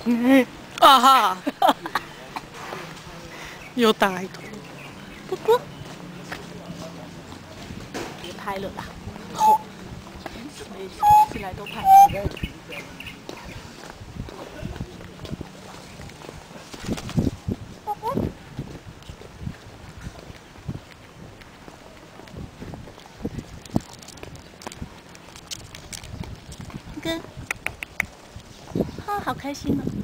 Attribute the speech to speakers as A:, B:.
A: 啊哈，又大一坨。不不，别拍了啦！吼，每次来都拍。哥，啊，好开心哦！